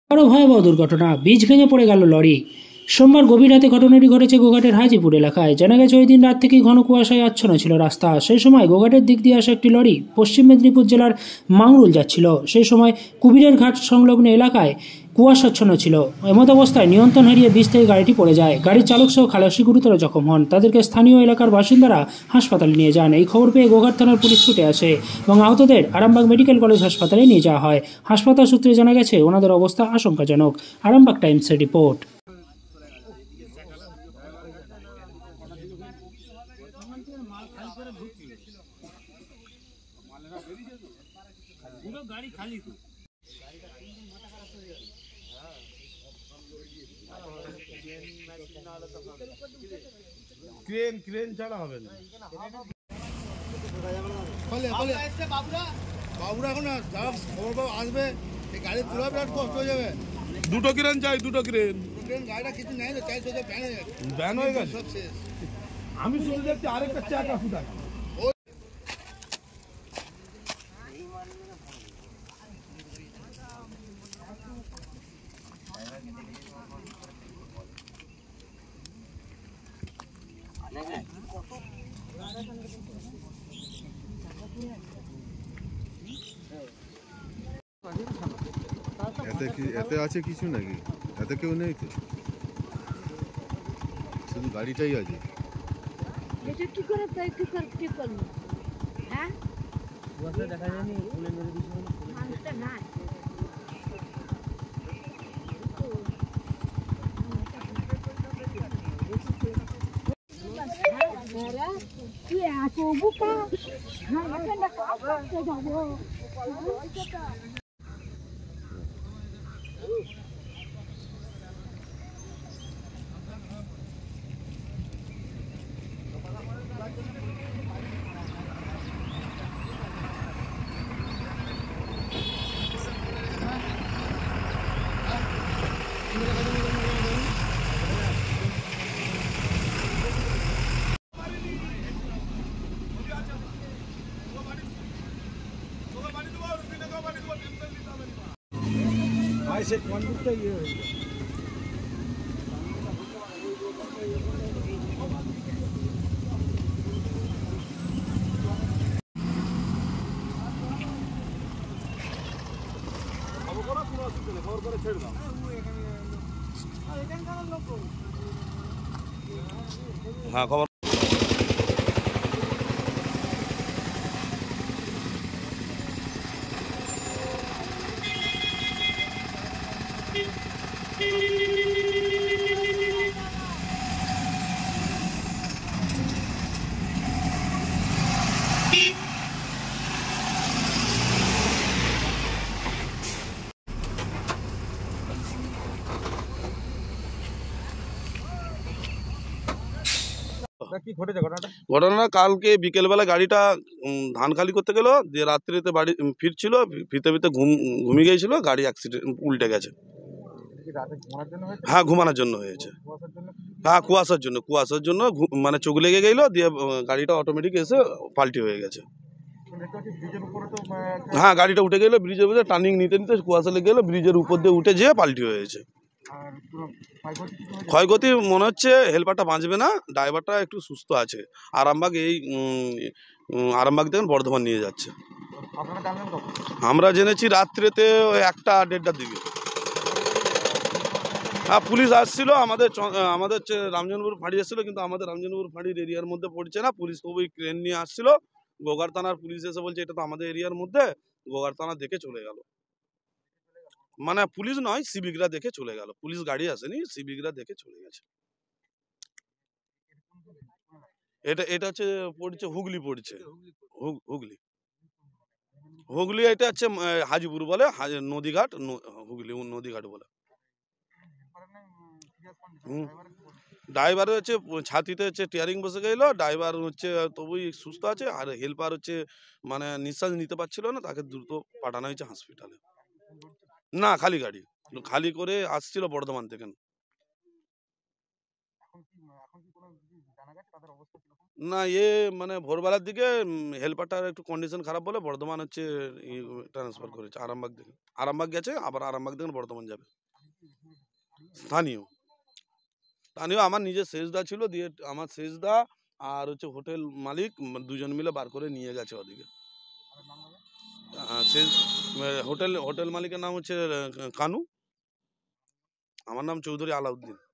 আরও ভয়াবহ দুর্ঘটনা, বীজ ভেঙে পড়ে গেল লরি। সোমবার গভীর রাতে ঘটনাটি ঘটেছে গোঘাটের হাজিপুর এলাকায়। জানা গেছে ওই দিন রাত থেকেই ঘন কুয়াশায় আচ্ছন্ন ছিল রাস্তা। সেই সময় গোঘাটের দিক দিয়ে আসা একটি লরি পশ্চিম মেদিনীপুর জেলার মাংরুল যাচ্ছিল। সেই সময় কুবিরের ঘাট সংলগ্ন এলাকায় কুয়াশাচ্ছন্ন ছিল। এমত অবস্থায় নিয়ন্ত্রণ হারিয়ে বীজ থেকে গাড়িটি পড়ে যায়। গাড়ির চালক সহ খালাসি গুরুতর জখম হন। তাদেরকে স্থানীয় এলাকার বাসিন্দারা হাসপাতালে নিয়ে যান। এই খবর পেয়ে গোঘাট থানার পুলিশ ছুটে আসে এবং আহতদের আরামবাগ মেডিকেল কলেজ হাসপাতালে নিয়ে যাওয়া হয়। হাসপাতাল সূত্রে জানা গেছে ওনাদের অবস্থা আশঙ্কাজনক। আরামবাগ টাইমসের রিপোর্ট। ক্রেন ছাড়া হবে না। বাবুরা এখন খবর আসবে, এই গাড়ি তোলা বিরাট কষ্ট হয়ে যাবে। দুটো ক্রেন চাই, দুটো ক্রেন। গাড়িটা কিছু নেই তো, চাই ব্যান হয়ে গেছে সব শেষ। আমি শুনে দেখছি আরেকটা চাকা ফুটা। এতে আছে কিছু নাকি? এতে কেউ নেই তো, শুধু গাড়িটাই আছে। এটা কি করে কি করবো? হ্যাঁ দেখা যায়নি, ফুলে মেরে দিয়েছিল মানুষটা নাই। তুই এত বোকা, যাবো সে কন্ডুকটা ইয়ে হয়ে যায়। খবর করে ছেড়ে দাও। হ্যাঁ খবর। ঘটনা কালকে বিকেলবেলা গাড়িটা ধান খালি করতে গেল, দিয়ে রাত্রিতে বাড়ি ফিরছিল, ফিরতে ফিরতে ঘুমিয়ে গিয়েছিল, গাড়ি অ্যাক্সিডেন্ট উল্টে গেছে। হ্যাঁ ঘুমানোর জন্য হয়েছে। হ্যাঁ কুয়াশার জন্য মানে চোখ লেগে গেল, দিয়ে গাড়িটা অটোমেটিক এসে পাল্টি হয়ে গেছে। হ্যাঁ গাড়িটা উঠে গেল ব্রিজের উপরে, টার্নিং নিতে নিতে কুয়াশা লেগে গেলো, ব্রিজের উপর দিয়ে উঠে যেয়ে পাল্টি হয়েছে। ক্ষয়ক্ষতি মনে হচ্ছে হেল্পারটা বাঁচবে না, ড্রাইভারটা একটু সুস্থ আছে। আরামবাগ আরামবাগ থেকে বর্ধমান নিয়ে যাচ্ছে। আমরা জেনেছি রাত্রেতে 1টা-1:30টার দিকে। হ্যাঁ পুলিশ আসছিল, আমাদের রামজনপুর ফাঁড়ি এসেছিলো, কিন্তু আমাদের রামজনপুর ফাঁড়ির এরিয়ার মধ্যে পড়ছে না। পুলিশ তো ওই ক্রেন নিয়ে আসছিল, গোঘাট থানার পুলিশ এসে বলছে এটা তো আমাদের এরিয়ার মধ্যে। গোঘাট থানা দেখে চলে গেল, মানে পুলিশ নয় সিভিকরা দেখে চলে গেল, পুলিশ গাড়ি আসেনি, সিভিকরা দেখে চলে গেছে। এটা হচ্ছে পড়ছে হুগলি, পড়ছে হুগলি। এটা হচ্ছে হাজিপুর বলে, নদীঘাট, হুগলি নদীঘাট বলে। ড্রাইভার হচ্ছে ছাতিতে হচ্ছে টিয়ারিং বসে গেল, ড্রাইভার হচ্ছে তবুই সুস্থ আছে, আর হেল্পার হচ্ছে মানে নিঃশ্বাস নিতে পারছিল না, তাকে দ্রুত পাঠানো হয়েছে হসপিটালে। না খালি গাড়ি, খালি করে আসছিল বর্ধমান থেকে। না মানে ভোরবেলার দিকে হেল্পারটার একটু কন্ডিশন খারাপ বলে বর্ধমান হচ্ছে ট্রান্সফার করেছে আরামবাগ গেছে, আবার আরামবাগ থেকে বর্ধমান যাবে। স্থানীয় আমার নিজের সেজদা ছিল, দিয়ে আমার সেজদা আর হচ্ছে হোটেল মালিক দুজন মিলে বার করে নিয়ে গেছে ওদিকে। হোটেল মালিকের নাম হচ্ছে কানু, আমার নাম চৌধুরী আলাউদ্দিন।